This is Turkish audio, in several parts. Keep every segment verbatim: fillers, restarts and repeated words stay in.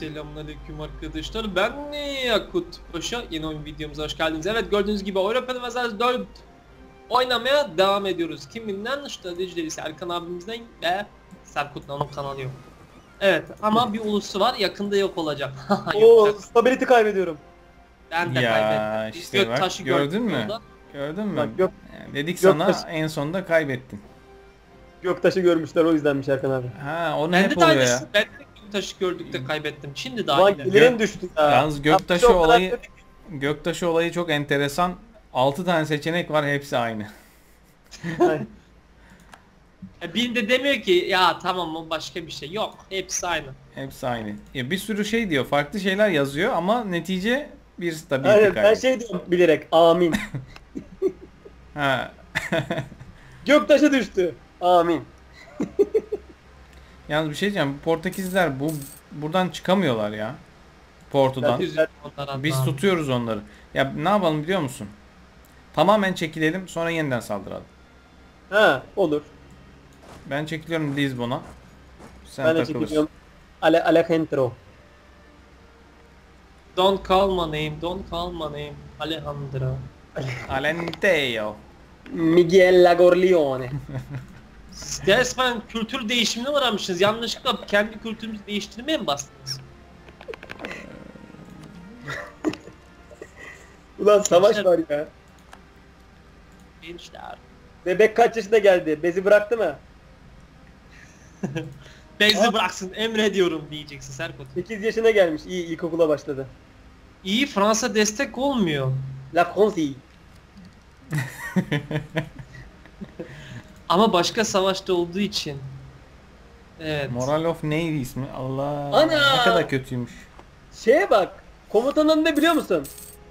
Selamünaleyküm arkadaşlar. Ben Yakut Paşa. Yeni oyun videomuza hoş geldiniz. Evet, gördüğünüz gibi Avrupa Mesela dört oynamaya devam ediyoruz. Kiminden? Stratejileri Serkan abimizden ve Serkut'la onun kanalı yok. Evet ama bir ulusu var, yakında yok olacak. Oo, stability kaybediyorum. Ben de ya kaybettim. Biz işte bak, taşı gördün mü? orada. Gördün mü? Bak, gök, Yani dedik gök sana taşı. en sonunda kaybettin. Göktaşı görmüşler, o yüzdenmiş Erkan abi. Ha onu Ben hep de oluyor aynısı. ya. Ben de taşı gördük de kaybettim. Şimdi Ulan daha iyi. gelirim düştü ya. Yalnız göktaşı Yapmış o kadar olayı dedik. göktaşı olayı çok enteresan. altı tane seçenek var, hepsi aynı. Ay, Birinde demiyor ki ya tamam o başka bir şey. Yok. Hepsi aynı. Hepsi aynı. Ya bir sürü şey diyor, farklı şeyler yazıyor ama netice bir stability Aynen, ben kaybı. şey diyorum bilerek, amin. Ha. Göktaşı düştü. Amin. Yalnız bir şey diyeceğim. Bu Portekizler bu buradan çıkamıyorlar ya. Porto'dan. Ben- Üzüldüm onlara. Biz tutuyoruz onları. Ya ne yapalım biliyor musun? Tamamen çekilelim, sonra yeniden saldıralım. Ha, olur. Ben çekiliyorum Lizbon'a. Sen Ben de takılırsın. çekiliyorum. Ale Alejandro. Don't call my name, don't call my name. Alejandro. Alentejo. Miguel Lagorlione. Siz resmen kültür değişimine uğramışsınız. Yanlışlıkla kendi kültürümüzü değiştirmeye mi bastınız? Ulan savaş var ya. Gençler. Bebek kaç yaşında geldi? Bezi bıraktı mı? Beyzi bıraksın, emrediyorum diyeceksin Serkut. sekiz yaşına gelmiş. İyi, ilkokula başladı. İyi, Fransa destek olmuyor. La Conci. Ama başka savaşta olduğu için. Evet. Moral of Navy ismi. Allah. Ana! Ne kadar kötüymüş. Şeye bak. Komutanın ne biliyor musun?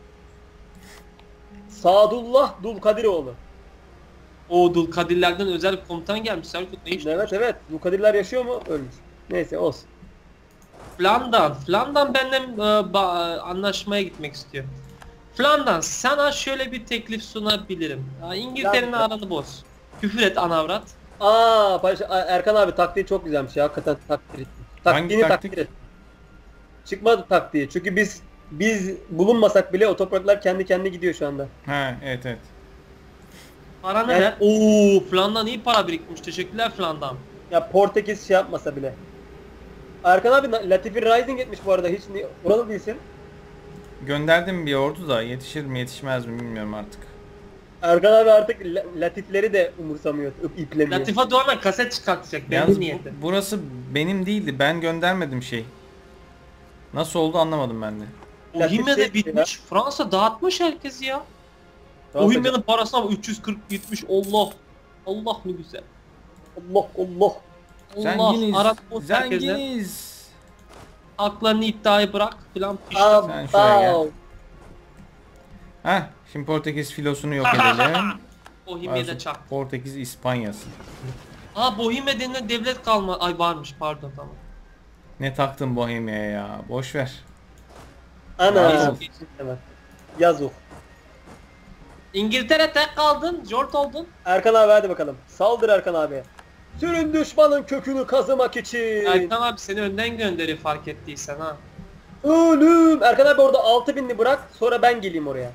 Sadullah Dulkadiroğlu. O Dulkadirlerden özel bir komutan gelmiş Serkut, ne iş? Evet evet. Dulkadirler yaşıyor mu? Ölmüş. Neyse olsun. Flandan. Flandan benden e, ba- anlaşmaya gitmek istiyor. Flandan, sana şöyle bir teklif sunabilirim. Ya, İngiltere'nin Flandan. aranı boz. Küfür et anavrat. Aa Paşa, Erkan abi taktiği çok güzelmiş ya. Hakikaten takdir ettim. Hangi Taktiğini taktik? takdir et. Çıkmadı taktiği. Çünkü biz biz bulunmasak bile o topraklar kendi kendine gidiyor şu anda. Ha evet evet. Para ne Yani- be? Oo, Flandan iyi para birikmiş. Teşekkürler Flandan. Ya Portekiz şey yapmasa bile. Erkan abi Latifi Rising etmiş bu arada. Hiç ni- oralı değilsin. Gönderdim bir ordu da yetişir mi yetişmez mi bilmiyorum artık. Erkan abi artık la- Latifleri de umursamıyor. ıp- iplemiyor. Latifa Doğan'a kaset çıkartacak. Yalnız Benim bu- niyetim. burası benim değildi. Ben göndermedim şey. Nasıl oldu anlamadım ben de. Bohemia Latif de şey bitmiş. Fransa dağıtmış herkesi ya. Fransa- Bohemia'nın parasına bak, üç yüz kırk gitmiş. Allah. Allah ne güzel. Allah Allah. Allah. Zenginiz. Arap boz herkese. Zenginiz. Haklarını iddiayı bırak filan piş. Aa, Sen şuraya gel. aa. Heh, şimdi Portekiz filosunu yok edelim. Bohemia'da Varsa çak. Portekiz İspanyası. Aa, Bohemia denilen devlet kalma. Ay varmış, pardon, tamam. Ne taktın Bohemia'ya ya? Boş ver. Ana. Nasıl? Evet. Yazık. İngiltere tek kaldın. Jort oldun. Erkan abi hadi bakalım. Saldır Erkan abi. Sürün düşmanın kökünü kazımak için. Erkan abi seni önden gönderiyor fark ettiysen ha. Ölüm. Erkan abi orada altı binli bırak. Sonra ben geleyim oraya.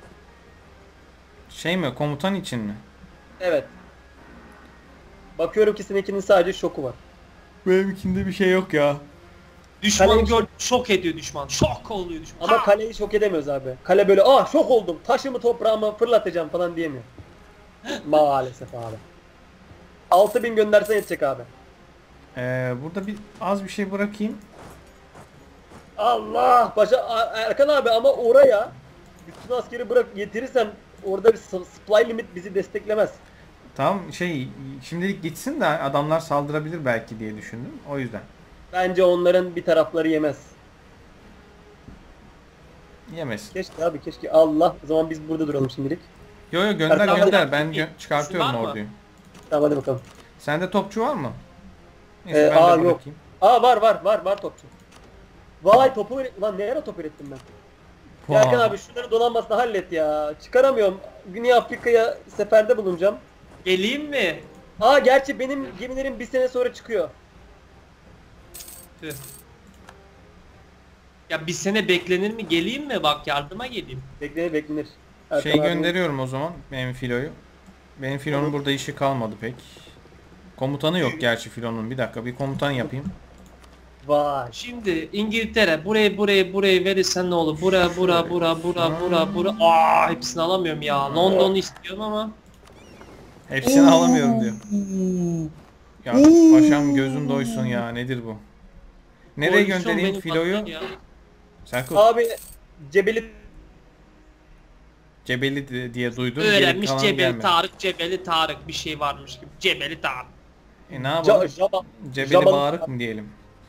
Şey mi? Komutan için mi? Evet. Bakıyorum ki seninkinin sadece şoku var. Benimkinde bir şey yok ya. Düşman Kaleyi- gör, şok ediyor düşman. Şok oluyor düşman. Ama Ha! kaleyi şok edemiyoruz abi. Kale böyle ah şok oldum. Taşımı toprağımı fırlatacağım falan diyemiyor. Maalesef abi. altı bin göndersen yetecek abi. Ee, burada bir az bir şey bırakayım. Allah başa A- Erkan abi ama oraya bütün askeri bırak getirirsen orada bir s- supply limit bizi desteklemez. Tamam şey şimdilik gitsin de adamlar saldırabilir belki diye düşündüm. O yüzden. Bence onların bir tarafları yemez. Yemesin. Keşke abi keşke. Allah. O zaman biz burada duralım şimdilik. Yo yo gönder Erkan- gönder. Ben gö- çıkartıyorum Var mı? orduyu. Tamam hadi bakalım. Sende topçu var mı? Neyse Ee, ben aa, de yok. bırakayım. Aa var var var var topçu. Vay topu üret- lan ne ara top ürettim ben. Ya Erkan Vay. abi şunları donanmasını hallet ya. Çıkaramıyorum. Güney Afrika'ya seferde bulunacağım. Geleyim mi? Aa gerçi benim gemilerim bir sene sonra çıkıyor. Tüh. Ya bir sene beklenir mi? Geleyim mi? Bak yardıma geleyim. Beklenir beklenir. Erkan Şey abi- gönderiyorum o zaman benim filoyu. Benim filonun Olur. burada işi kalmadı pek. Komutanı yok gerçi filonun. Bir dakika bir komutan yapayım. Vay. Şimdi İngiltere burayı burayı burayı verirsen ne olur? Bura bura bura bura bura bura. Aa hepsini alamıyorum ya. London'u istiyorum ama. Hepsini alamıyorum diyor. Ya paşam gözün doysun ya, nedir bu? Nereye Koalisyon göndereyim beni filoyu? patladı ya. Serkut, Abi Cebeli Cebeli di- diye duydum. Geri Öğrenmiş kalan Cebeli gelmedi. Tarık, Cebeli Tarık bir şey varmış gibi. Cebeli Tarık. E ne yapalım? Ca- Jaba, Cebeli Jabal- Bağırık mı diyelim?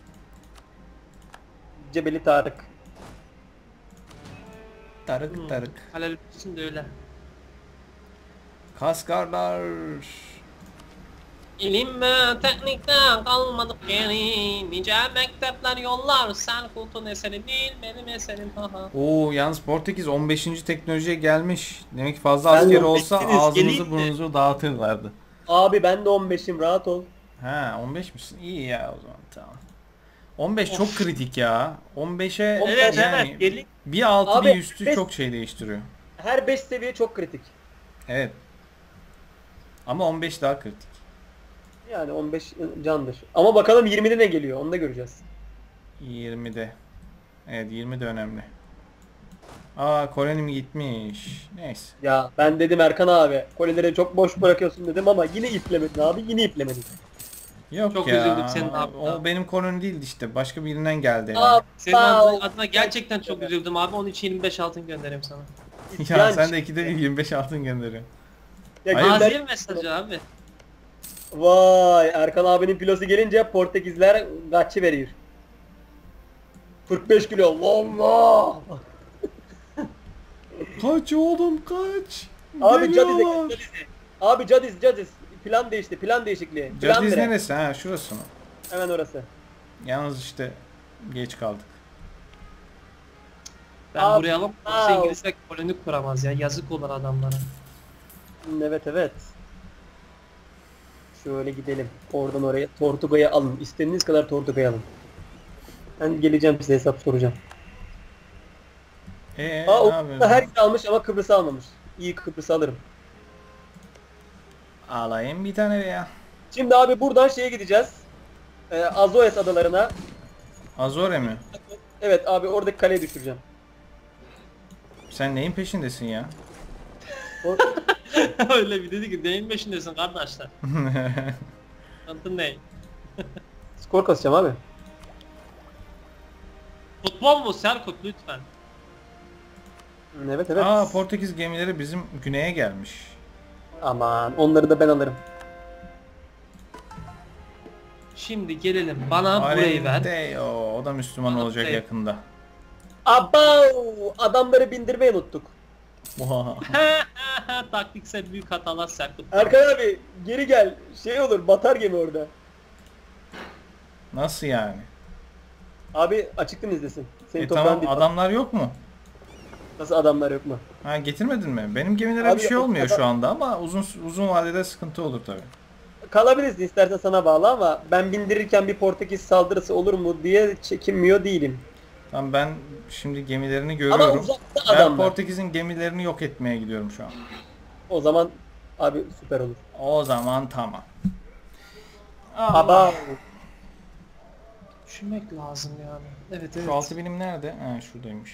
Cebeli Tarık. Tarık Hmm. tarık. Halil için de öyle. Kaskarlar. İlim ve teknikte kalmadık geri. Nice mektepler yollar. Serkut'un eseri değil benim eserim. Haha. Oo yalnız Portekiz on beşinci teknolojiye gelmiş. Demek ki fazla Ben asker de olsa bekleriz, ağzınızı geleyim mi? burnunuzu dağıtırlardı. Abi ben de on beşim rahat ol. Ha on beş misin? İyi ya o zaman tamam. on beş çok kritik ya. on beşe Evet yani evet gelin. bir altı Abi, bir üstü beş- çok şey değiştiriyor. Her beş seviye çok kritik. Evet. Ama on beş daha kritik. Yani on beş candır. Ama bakalım yirmide ne geliyor onu da göreceğiz. yirmide. Evet yirmi de önemli. Aa Kore'nim gitmiş. Neyse. Ya ben dedim Erkan abi koleleri çok boş bırakıyorsun dedim ama yine iplemedin abi yine iplemedin. Yok Çok ya. üzüldüm senin abi. O benim konum değildi işte. Başka birinden geldi. yani. Aa, Senin sağ ol. adına, adına gerçekten çok üzüldüm abi. Onun için yirmi beş altın göndereyim sana. Ya İsyan sen de çıktı. ikide bir yirmi beş altın gönderiyorsun. Ya Hayır. gönder- Gaziye mesajı abi. Vay Erkan abinin pilosu gelince Portekizler kaçı veriyor. kırk beş kilo Allah Allah. Kaç oğlum kaç. Abi Cadiz'e Geliyorlar. gel, Cadiz'e. Abi Cadiz Cadiz. Plan değişti plan değişikliği. Plan Cadiz dire. neresi ha şurası mı? Hemen orası. Yalnız işte geç kaldık. Ben Abi, buraya alıp aa. İngilizler koloni kuramaz ya. Yazık olur adamlara. Evet evet. Şöyle gidelim. Oradan oraya Tortuga'yı alın. İstediğiniz kadar Tortuga'yı alın. Ben geleceğim size hesap soracağım. Eee Aa, ne o yapıyorsun? da her yeri almış ama Kıbrıs'ı almamış. İyi Kıbrıs'ı alırım. Alayım bir tane ya. Şimdi abi buradan şeye gideceğiz. Ee, Azores adalarına. Azore mi? Evet abi oradaki kaleye düşüreceğim. Sen neyin peşindesin ya? O, Öyle bir dedi ki neyin peşindesin kardeşler? Sıkıntı ne? skor kasacağım abi. Futbol mu Serkut lütfen? Evet evet. Aa Portekiz gemileri bizim güneye gelmiş. Aman onları da ben alırım. Şimdi gelelim bana burayı ver. Alenteo, o da Müslüman Bana olacak burayı- yakında. Abau! Adamları bindirmeyi unuttuk. Oha. Taktiksel büyük hatalar Serkut. Erkan abi geri gel. Şey olur batar gemi orada. Nasıl yani? Abi açıktan izlesin. Senin E toprağın tamam değil. adamlar yok mu? Nasıl adamlar yok mu? Ha getirmedin mi? Benim gemilere Abi, bir şey olmuyor adam- şu anda ama uzun uzun vadede sıkıntı olur tabii. Kalabilirsin istersen sana bağlı ama ben bindirirken bir Portekiz saldırısı olur mu diye çekinmiyor değilim. Tamam ben şimdi gemilerini Ama görüyorum. uzakta Ben adamlar. Portekiz'in gemilerini yok etmeye gidiyorum şu an. O zaman abi süper olur. O zaman tamam. Allah. Aba Düşünmek lazım yani. Evet evet. Şu altı binim nerede? Ha şuradaymış.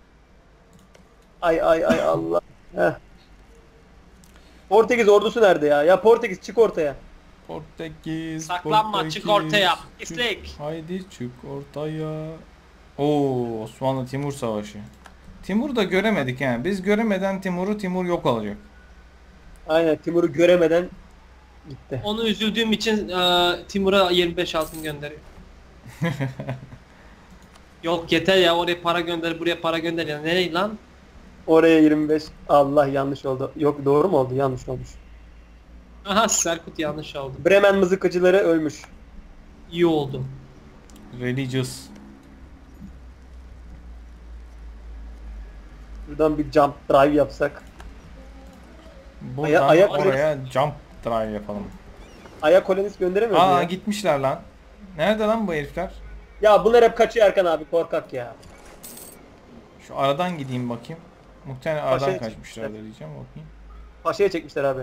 ay ay ay Allah. Heh. Portekiz ordusu nerede ya? Ya Portekiz çık ortaya. Portekiz. Saklanma, Portekiz, çık ortaya. çık. İstek. Haydi çık ortaya. Oo Osmanlı Timur Savaşı. Timur'u da göremedik yani. Biz göremeden Timur'u Timur yok olacak. Aynen Timur'u göremeden gitti. Onu üzüldüğüm için e, Timur'a yirmi beş altın gönderiyor. Yok yeter ya oraya para gönder buraya para gönder ya ne lan? Oraya yirmi beş. Allah yanlış oldu. Yok doğru mu oldu? Yanlış olmuş. Aha Serkut yanlış oldu. Bremen mızıkacıları ölmüş. İyi oldu. Religious. Buradan bir jump drive yapsak. Buradan Aya- ayak oraya jump drive yapalım. Aya kolonist gönderemiyoruz Aa ya. gitmişler lan. Nerede lan bu herifler? Ya bunlar hep kaçıyor Erkan abi korkak ya. Şu aradan gideyim bakayım. Muhtemelen aradan Paşa'ya kaçmışlar çekmişler. diyeceğim bakayım. Paşa'ya çekmişler abi.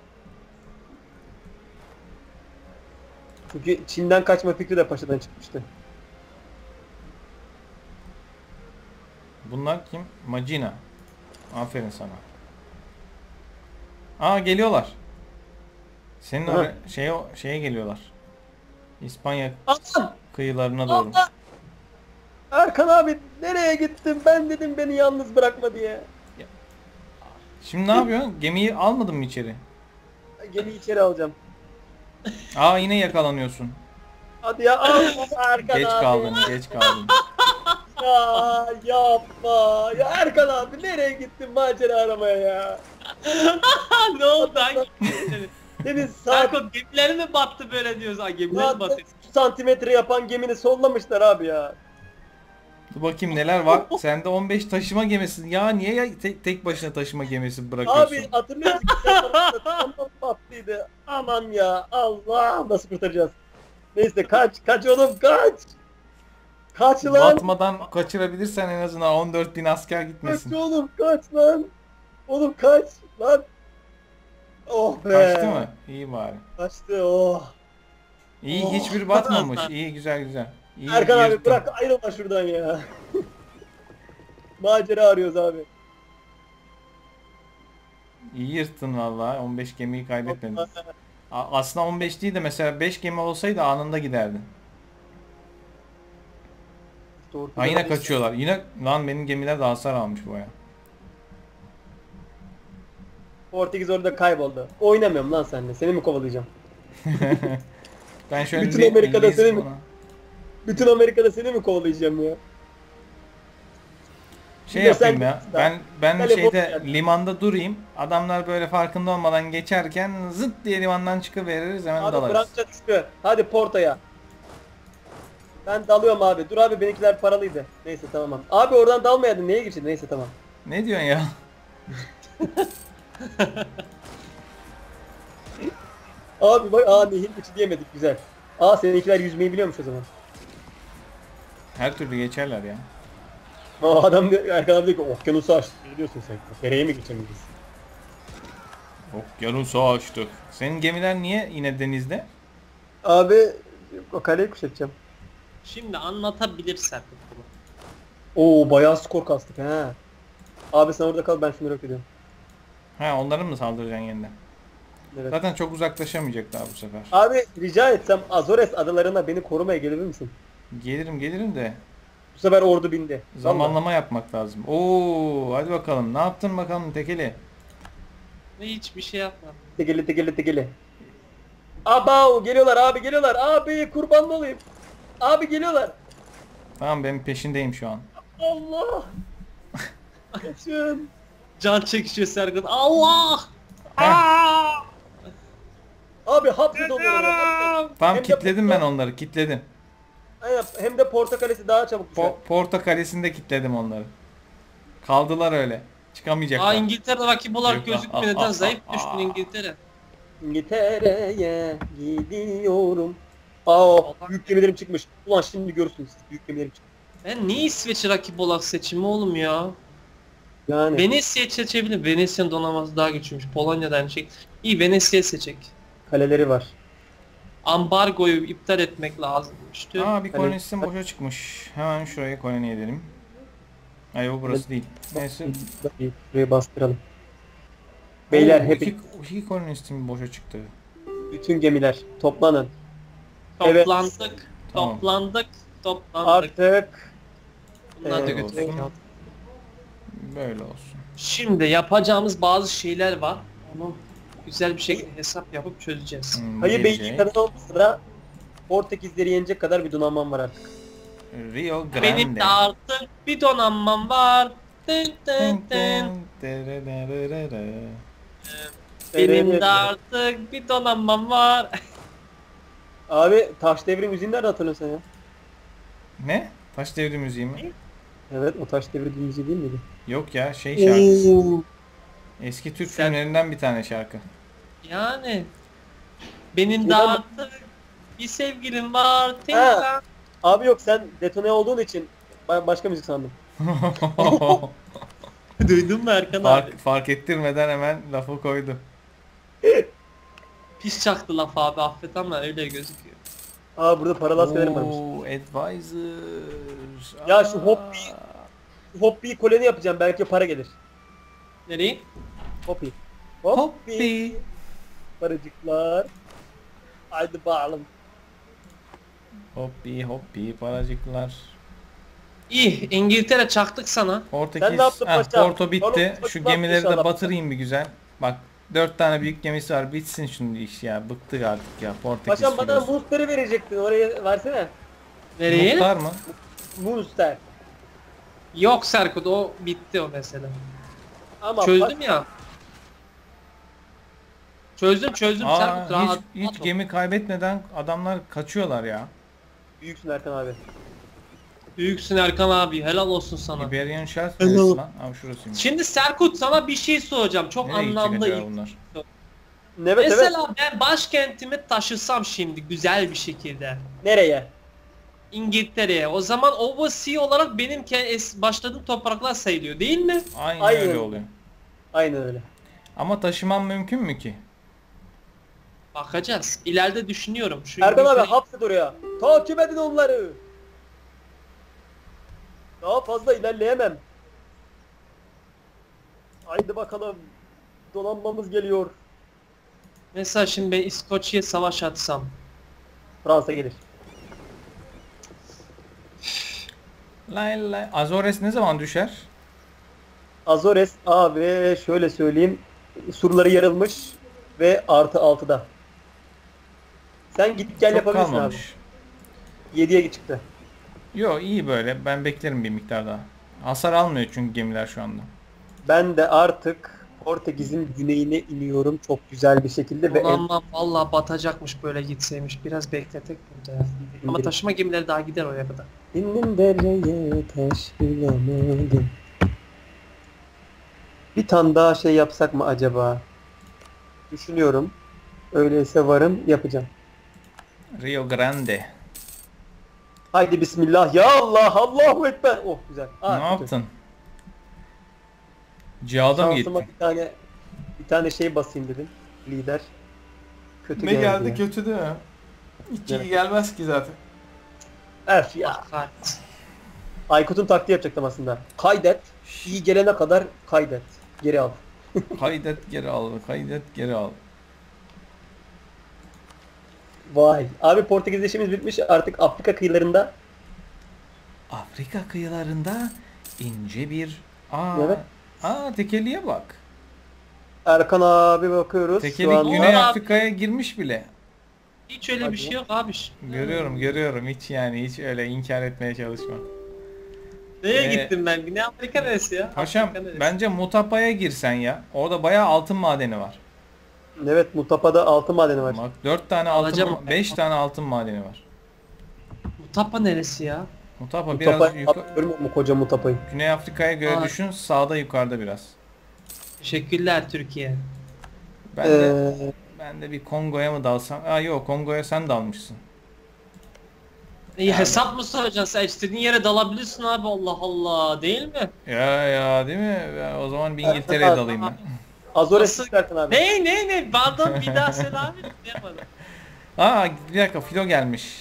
Çünkü Çin'den kaçma fikri de Paşa'dan çıkmıştı. Bunlar kim? Magina. Aferin sana. Aa geliyorlar. Senin Aha. oraya şeye şeye geliyorlar. İspanya Aman! kıyılarına doğru. Allah! Erkan abi nereye gittin? Ben dedim beni yalnız bırakma diye. Şimdi ne yapıyorsun? Gemiyi almadın mı içeri? Gemiyi içeri alacağım. Aa yine yakalanıyorsun. Hadi ya al Erkan Geç abi. kaldın, geç kaldın. Ya yapma. Ya Erkan abi nereye gittin macera aramaya ya? Ne oldu? Hangi gemileri? Senin saat Erkut gemileri mi battı böyle diyoruz? Ha gemileri mi battı? üç santimetre yapan gemini sollamışlar abi ya. Dur bakayım neler var. Sende on beş taşıma gemisi. Ya niye ya tek, tek başına taşıma gemisi bırakıyorsun? Abi hatırlıyor musun? Tamam battıydı. Aman ya Allah nasıl kurtaracağız? Neyse kaç kaç oğlum kaç. Kaç lan. Batmadan kaçırabilirsen en azından on dört bin asker Kaç gitmesin. oğlum kaç lan. Oğlum kaç lan. Oh be. Kaçtı mı? İyi bari. Kaçtı oh. İyi Oh. hiçbir batmamış. İyi güzel güzel. İyi, Erkan abi yırttın. bırak ayrılma şuradan ya. Macera arıyoruz abi. İyi yırttın vallahi. on beş gemiyi kaybetmedin. A- Aslında on beş değil de mesela beş gemi olsaydı anında giderdin. Doğru. Ha yine kaçıyorlar. Yine lan benim gemiler de hasar almış bu ya. Portekiz orada kayboldu. Oynamıyorum lan seninle. Seni mi kovalayacağım? Ben şöyle Bütün Li- Amerika'da Lisbon'a- seni mi- Bütün Amerika'da seni mi kovalayacağım ya? Şey Bir de sen yapayım ya. gitsin Ben ben Kaliforniya. şeyde limanda durayım. Adamlar böyle farkında olmadan geçerken zıt diye limandan çıkıveririz hemen Abi dalarız. Fransızca düştü. Hadi Porto'ya. Ben dalıyorum abi. Dur abi benimkiler paralıydı. Neyse tamam. Abi oradan dalmayaydın. Neye geçtin? Neyse tamam. Ne diyorsun ya? Abi bak aa nehir geçi diyemedik güzel. Aa seninkiler yüzmeyi biliyormuş o zaman. Her türlü geçerler ya. Aa adam diyor, Erkan abi diyor ki okyanusu açtı. Ne diyorsun sen? Dereye mi geçemeyiz? Okyanusu açtık. Senin gemiler niye yine denizde? Abi o kaleyi kuşatacağım. Şimdi anlatabilirsem bunu. Oo bayağı skor kastık ha. Abi sen orada kal ben şunları yok ediyorum. Ha onların mı saldıracaksın yeniden? Evet. Zaten çok uzaklaşamayacaklar bu sefer. Abi rica etsem Azores adalarına beni korumaya gelebilir misin? Gelirim gelirim de Bu sefer ordu bindi. Vallahi. zamanlama yapmak lazım. Oo hadi bakalım. Ne yaptın bakalım tekeli? Ve hiçbir şey yapmadım. Tekeli tekeli tekeli. Abav geliyorlar abi geliyorlar. Abi kurban olayım. Abi geliyorlar. Tamam ben peşindeyim şu an. Allah. Kaçın. Can çekişiyor Serkan. Allah! Heh. Aa! Abi hapse doluyorlar. Geliyorum! Tamam Hem de kitledim porta- ben onları kitledim. Aynen, hem de portakalesi daha çabuk düşer. Po Porto Kalesi'nde kitledim onları. Kaldılar öyle. Çıkamayacaklar. Aa İngiltere rakip olarak Yok, gözükmüyor. aa, Neden aa, zayıf aa, düştün aa. İngiltere? İngiltere'ye gidiyorum. Aa büyük gemilerim çıkmış. Ulan şimdi görürsünüz büyük gemilerim çıkmış. Ben niye İsveç'i rakip olarak seçeyim oğlum ya? Yani. Venesya'yı seçebilir. Venesya'nın donanması daha güçlüymüş. Polonya'da aynı şey. İyi Venesya'yı seçecek. Kaleleri var. Ambargoyu iptal etmek lazımmıştı. Aa bir Hani- kolonistim boşa çıkmış. Hemen şuraya koloni edelim. Ay bu burası değil. Neyse. Buraya bastıralım. Beyler Oo, hep iki, iki kolonistim boşa çıktı. bütün gemiler toplanın. evet. Toplandık. Tamam. Toplandık. Toplandık. Artık Bunları da Ee, götürelim. olsun. Böyle olsun. Şimdi yapacağımız bazı şeyler var. Onu güzel bir şekilde hesap yapıp çözeceğiz. Hmm, bu Hayır gelecek. Beyliği kadar olmasa da Portekizleri yenecek kadar bir donanmam var artık. Rio Grande. Benim de artık bir donanmam var. Dın dın Tın dın. tın, tererererere. Benim de artık bir donanmam var. Abi taş devri müziğini nerede hatırlıyorsun sen ya? Ne? Taş devri müziği mi? Evet o taş devri müziği değil miydi? Yok ya şey şarkısı. Oo. Eski Türk Sen- filmlerinden bir tane şarkı. Yani benim de Neden- artık bir sevgilim var. Ha. Abi yok sen detone olduğun için Ba- başka müzik sandım. Duydun mu Erkan abi? fark, fark ettirmeden hemen lafı koydu. Pis çaktı laf abi, affet ama öyle gözüküyor. Aa burada paralı askerlerim varmış. Oo, advisor. Ya şu Aa. Hoppy, Hoppy'yi koloni yapacağım, belki para gelir. Nereye? Hoppy. Hoppy. Paracıklar. Haydi bakalım. Hoppi hoppi paracıklar. İyi, İngiltere çaktık sana. Portekiz. Sen ne yaptın Heh, paşam? Porto bitti. Oğlum, Şu bak gemileri de inşallah. batırayım bir güzel. Bak dört tane büyük gemisi var. Bitsin şunu iş ya. Bıktık artık ya. Portekiz Paşam bana filosu. Munster'ı verecektin, oraya versene. Nereye? Muhtar mı? Munster. Yok Serkut, o bitti o mesele. Ama Çözdüm paş- ya. Çözdüm çözdüm Aa, Serkut, rahat. hiç, hiç rahat ol. gemi kaybetmeden adamlar kaçıyorlar ya. Büyüksün Erkan abi. Büyüksün Erkan abi, helal olsun sana. Iberian Shelf Helal. neresi lan? Abi şurasıymış. Şimdi Serkut, sana bir şey soracağım. Çok Nereye gidecek anlamlı. acaba ilk- bunlar? Evet evet. Mesela ben başkentimi taşısam şimdi güzel bir şekilde Nereye? İngiltere'ye. O zaman oversea olarak benim ke- es- başladığım topraklar sayılıyor değil mi? Aynen, Aynen. öyle oluyor. Aynen öyle. Ama taşımam mümkün mü ki? Bakacağız. İleride düşünüyorum. Şu Erkan abi İngiltere- hapset oraya. Takip edin onları. Daha fazla ilerleyemem. Haydi bakalım. Donanmamız geliyor. Mesela şimdi ben İskoçya'ya savaş atsam. Fransa gelir. Lay lay. Azores ne zaman düşer? Azores abi şöyle söyleyeyim. Surları yarılmış ve artı altıda. Sen git gel Çok yapabilirsin kalmamış. abi. yediye çıktı. Yo iyi böyle. Ben beklerim bir miktar daha. Hasar almıyor çünkü gemiler şu anda. Ben de artık Portekiz'in güneyine iniyorum çok güzel bir şekilde ve en- Donanma vallahi batacakmış böyle gitseymiş. Biraz bekletek burada ya. Ama İndirim. taşıma gemileri daha gider oraya kadar. indim dereye taş bulamadım. Bir tane daha şey yapsak mı acaba? Düşünüyorum. Öyleyse varım yapacağım. Rio Grande. Haydi bismillah ya Allah Allahu Ekber. Oh güzel. Aa, ne kötü. yaptın? Cihada mı Şansıma gittin? bir tane bir tane şey basayım dedim. Lider. Kötü geldi, ya. kötü değil mi? Hiç iyi gelmez ki zaten. Öf ya. Ah, kahretsin. Aykut'un taktiği yapacaktım aslında. Kaydet. İyi gelene kadar kaydet. Geri al. Kaydet geri al, kaydet geri al. Vay. Abi Portekiz işimiz bitmiş. Artık Afrika kıyılarında. Afrika kıyılarında ince bir... Aa, Evet. aa tekeliğe bak. Erkan abi bakıyoruz. Tekelik Şu an- Güney Abi. Afrika'ya girmiş bile. Hiç öyle Hadi bir şey ya. yok abi. Görüyorum, görüyorum. Hiç yani hiç öyle inkar etmeye çalışma. Nereye Ee, gittim ben? Güney Afrika neresi ya? Paşam Afrika neresi? bence Mutapa'ya girsen ya. Orada bayağı altın madeni var. Evet Mutapa'da altın madeni var. Bak dört tane altın, Alacağım. beş tane altın madeni var. Mutapa neresi ya? Mutapa biraz Mutapa yukarı, görmüyor mu koca Mutapa'yı? Güney Afrika'ya göre Aa. düşün, sağda yukarıda biraz. Teşekkürler Türkiye. Ben de Ee, ben de bir Kongo'ya mı dalsam? Aa yok, Kongo'ya sen dalmışsın. İyi hesap mı soracaksın sen? İstediğin yere dalabilirsin abi, Allah Allah, değil mi? Ya ya değil mi? Ya, o zaman bir İngiltere'ye dalayım ben. Azores Nasıl- çıkartın abi. Ne ne ne? Pardon, bir daha söyle abi. Duyamadım. Aa bir dakika, filo gelmiş.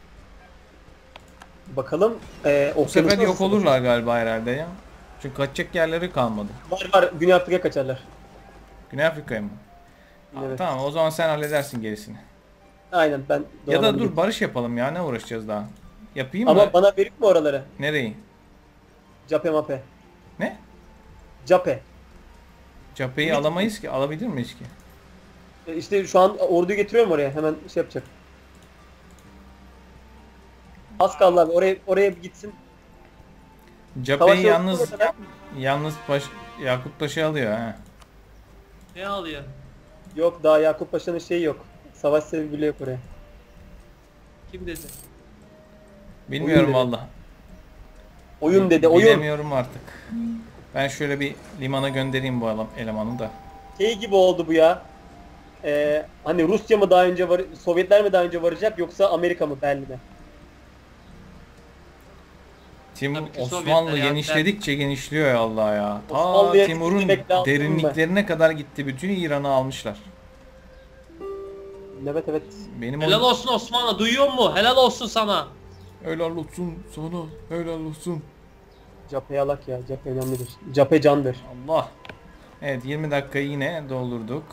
Bakalım. E, Bu sefer okyanus yok nasıl? olurlar galiba herhalde ya. Çünkü kaçacak yerleri kalmadı. Var var. Güney Afrika'ya kaçarlar. Güney Afrika'ya mı? Aa, Evet. tamam, o zaman sen halledersin gerisini. Aynen ben. Ya da donanmamı dur getirdim. barış yapalım ya, ne uğraşacağız daha? Yapayım Ama mı? bana verir mi oraları? Nereyi? Cape mape. Ne? Cape. Cepheyi Ne? alamayız ki. Alabilir miyiz ki? E, İşte şu an orduyu getiriyorum oraya. Hemen şey yapacak. Az kaldı abi. Oraya oraya bir gitsin. Cepheyi Savaş yalnız yolculuğuna kadar- yalnız baş, Yakup Taşı alıyor ha. Ne alıyor? Yok daha Yakup Paşa'nın şeyi yok. Savaş sebebi bile yok oraya. Kim dedi? Bilmiyorum dedi. valla. Oyun dedi oyun. Bilemiyorum artık. Ben şöyle bir limana göndereyim bu adam- elemanı da. Şey gibi oldu bu ya. Ee, hani Rusya mı daha önce var, Sovyetler mi daha önce varacak yoksa Amerika mı Berlin'e? Timur, Tabii ki Osmanlı Sovyetler ya, genişledikçe genişliyor ya Allah ya. Ta Osmanlı'ya Timur'un gitmek lazım derinliklerine kadar gitti. Bütün İran'ı almışlar. Evet evet. Benim Helal o... olsun Osmanlı, duyuyor mu? Helal olsun sana. Helal olsun sana. Helal olsun. Cephe alak ya. Cephe önemlidir. Cephe candır. Allah. Evet, yirmi dakikayı yine doldurduk.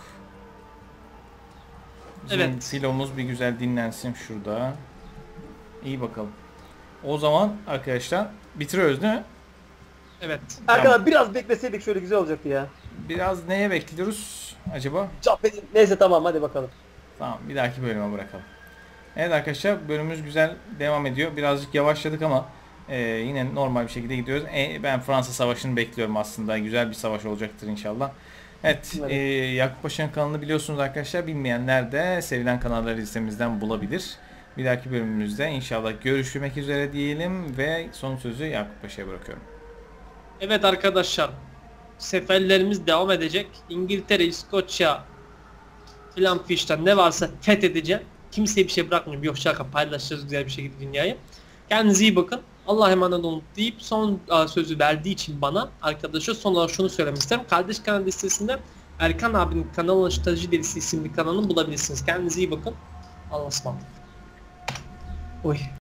Bizim Evet. filomuz bir güzel dinlensin şurada. İyi bakalım. O zaman arkadaşlar bitiriyoruz değil mi? Evet. Arkadaşlar biraz bekleseydik şöyle güzel olacaktı ya. Biraz neye bekliyoruz acaba? Cephe... Neyse tamam hadi bakalım. Tamam, bir dahaki bölüme bırakalım. Evet arkadaşlar, bölümümüz güzel devam ediyor. Birazcık yavaşladık ama e, yine normal bir şekilde gidiyoruz. E, ben Fransa Savaşı'nı bekliyorum aslında. Güzel bir savaş olacaktır inşallah. Evet, Evet. E, Yakup Paşa'nın kanalını biliyorsunuz arkadaşlar. Bilmeyenler de sevilen kanalları listemizden bulabilir. Bir dahaki bölümümüzde inşallah görüşmek üzere diyelim ve son sözü Yakup Paşa'ya bırakıyorum. Evet arkadaşlar. Seferlerimiz devam edecek. İngiltere, İskoçya filan fişten ne varsa fethedeceğim. Kimseye bir şey bırakmıyorum. Yok şaka, paylaşacağız güzel bir şekilde dünyayı. Kendinize iyi bakın. Allah'a emanet olun deyip son a, sözü verdiği için bana arkadaşlar son olarak şunu söylemek isterim. Kardeş kanal listesinde Erkan abinin kanalı Strateji Delisi isimli kanalını bulabilirsiniz. Kendinize iyi bakın. Allah'a ısmarladık. Oy.